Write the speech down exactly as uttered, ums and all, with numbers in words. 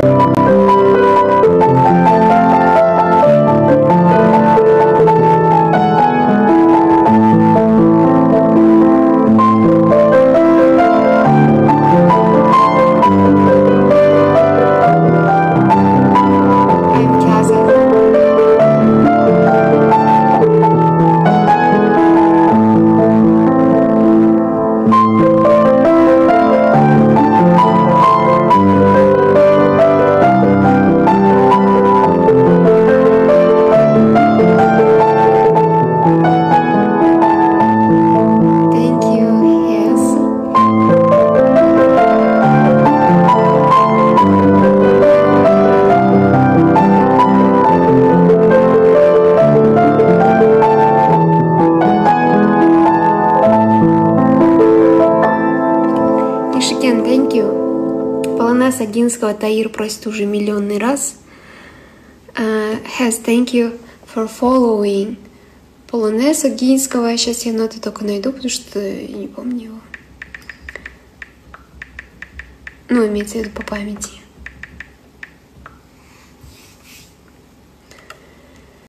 Thank you. Полонез Агинского Таир просит уже миллионный раз. Uh, has thank you for following. Полонез Агинского. Сейчас я ноты только найду, потому что я не помню его. Ну, имеется в виду по памяти.